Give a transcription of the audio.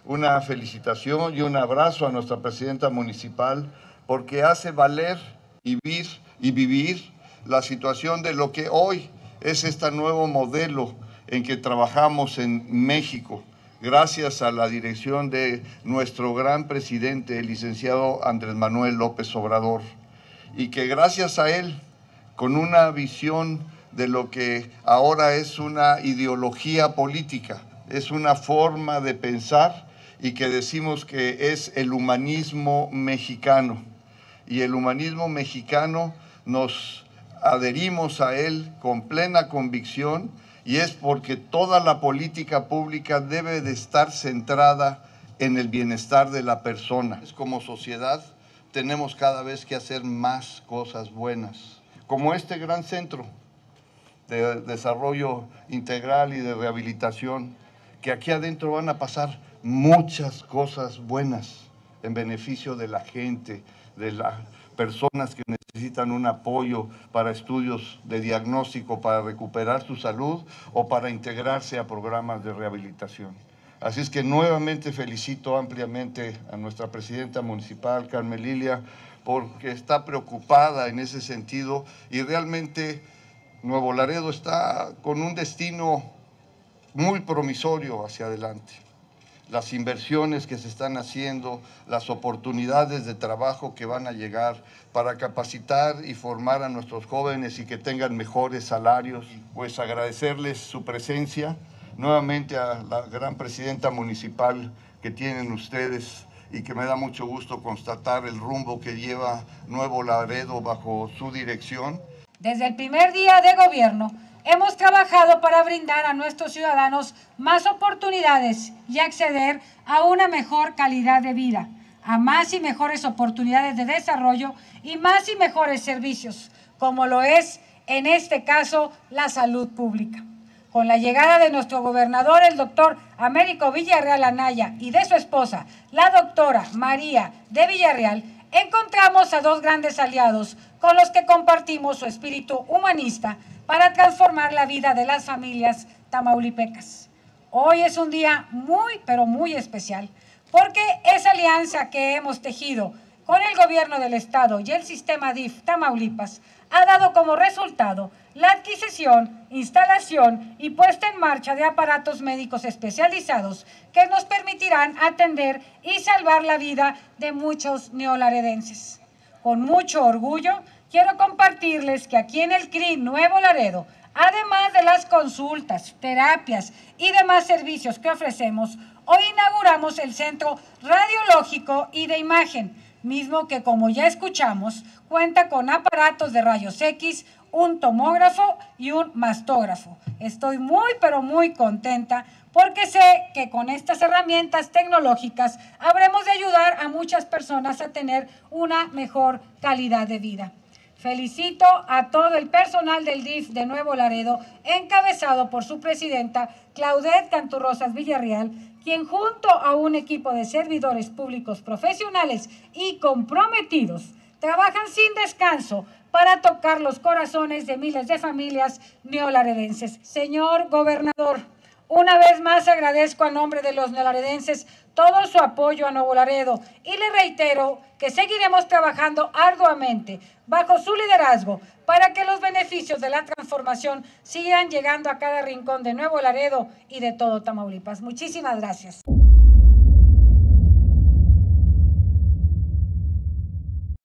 una felicitación y un abrazo a nuestra presidenta municipal porque hace valer y vivir la situación de lo que hoy es este nuevo modelo en que trabajamos en México, gracias a la dirección de nuestro gran presidente, el licenciado Andrés Manuel López Obrador, y que gracias a él, con una visión de lo que ahora es una ideología política, es una forma de pensar y que decimos que es el humanismo mexicano. Y el humanismo mexicano nos adherimos a él con plena convicción y es porque toda la política pública debe de estar centrada en el bienestar de la persona. Como sociedad tenemos cada vez que hacer más cosas buenas, como este gran centro de desarrollo integral y de rehabilitación, que aquí adentro van a pasar muchas cosas buenas en beneficio de la gente, de las personas que necesitan un apoyo para estudios de diagnóstico, para recuperar su salud o para integrarse a programas de rehabilitación. Así es que nuevamente felicito ampliamente a nuestra presidenta municipal, Carmen Lilia, porque está preocupada en ese sentido y realmente Nuevo Laredo está con un destino muy promisorio hacia adelante. Las inversiones que se están haciendo, las oportunidades de trabajo que van a llegar para capacitar y formar a nuestros jóvenes y que tengan mejores salarios. Pues agradecerles su presencia, nuevamente a la gran presidenta municipal que tienen ustedes y que me da mucho gusto constatar el rumbo que lleva Nuevo Laredo bajo su dirección. Desde el primer día de gobierno, hemos trabajado para brindar a nuestros ciudadanos más oportunidades y acceder a una mejor calidad de vida, a más y mejores oportunidades de desarrollo y más y mejores servicios, como lo es, en este caso, la salud pública. Con la llegada de nuestro gobernador, el doctor Américo Villarreal Anaya, y de su esposa, la doctora María de Villarreal, encontramos a dos grandes aliados con los que compartimos su espíritu humanista para transformar la vida de las familias tamaulipecas. Hoy es un día muy, pero muy especial, porque esa alianza que hemos tejido con el gobierno del estado y el sistema DIF Tamaulipas ha dado como resultado la adquisición, instalación y puesta en marcha de aparatos médicos especializados que nos permitirán atender y salvar la vida de muchos neolaredenses. Con mucho orgullo, quiero compartirles que aquí en el CRI Nuevo Laredo, además de las consultas, terapias y demás servicios que ofrecemos, hoy inauguramos el Centro Radiológico y de Imagen, mismo que, como ya escuchamos, cuenta con aparatos de rayos X, un tomógrafo y un mastógrafo. Estoy muy, pero muy contenta porque sé que con estas herramientas tecnológicas habremos de ayudar a muchas personas a tener una mejor calidad de vida. Felicito a todo el personal del DIF de Nuevo Laredo, encabezado por su presidenta, Claudette Canturrosas Villarreal, quien junto a un equipo de servidores públicos profesionales y comprometidos, trabajan sin descanso para tocar los corazones de miles de familias neolaredenses. Señor gobernador, una vez más agradezco a nombre de los neolaredenses todo su apoyo a Nuevo Laredo y le reitero que seguiremos trabajando arduamente bajo su liderazgo para que los beneficios de la transformación sigan llegando a cada rincón de Nuevo Laredo y de todo Tamaulipas. Muchísimas gracias.